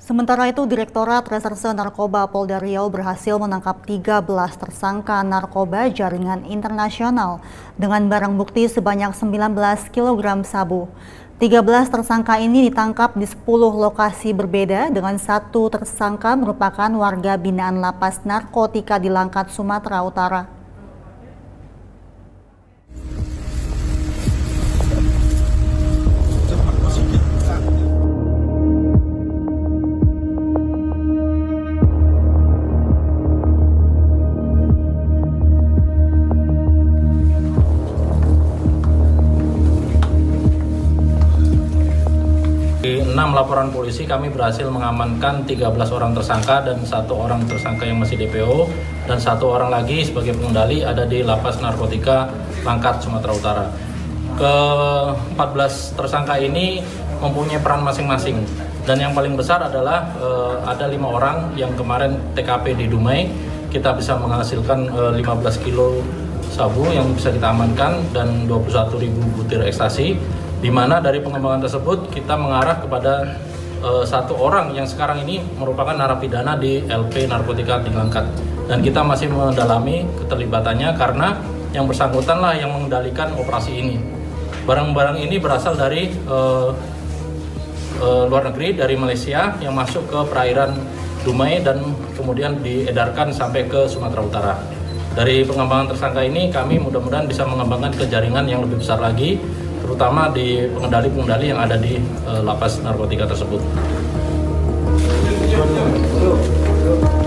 Sementara itu, Direktorat Reserse Narkoba Polda Riau berhasil menangkap 13 tersangka narkoba jaringan internasional dengan barang bukti sebanyak 19 kg sabu. 13 tersangka ini ditangkap di 10 lokasi berbeda dengan satu tersangka merupakan warga binaan Lapas Narkotika di Langkat, Sumatera Utara. Di 6 laporan polisi kami berhasil mengamankan 13 orang tersangka dan satu orang tersangka yang masih DPO dan satu orang lagi sebagai pengendali ada di Lapas Narkotika Langkat, Sumatera Utara. Ke-14 tersangka ini mempunyai peran masing-masing dan yang paling besar adalah ada 5 orang yang kemarin TKP di Dumai kita bisa menghasilkan 15 kilo sabu yang bisa kita amankan dan 21.000 butir ekstasi, di mana dari pengembangan tersebut kita mengarah kepada satu orang yang sekarang ini merupakan narapidana di LP Narkotika di Langkat, dan kita masih mendalami keterlibatannya karena yang bersangkutan lah yang mengendalikan operasi ini. Barang-barang ini berasal dari luar negeri, dari Malaysia yang masuk ke perairan Dumai dan kemudian diedarkan sampai ke Sumatera Utara. Dari pengembangan tersangka ini kami mudah-mudahan bisa mengembangkan ke jaringan yang lebih besar lagi, terutama di pengendali-pengendali yang ada di Lapas Narkotika tersebut.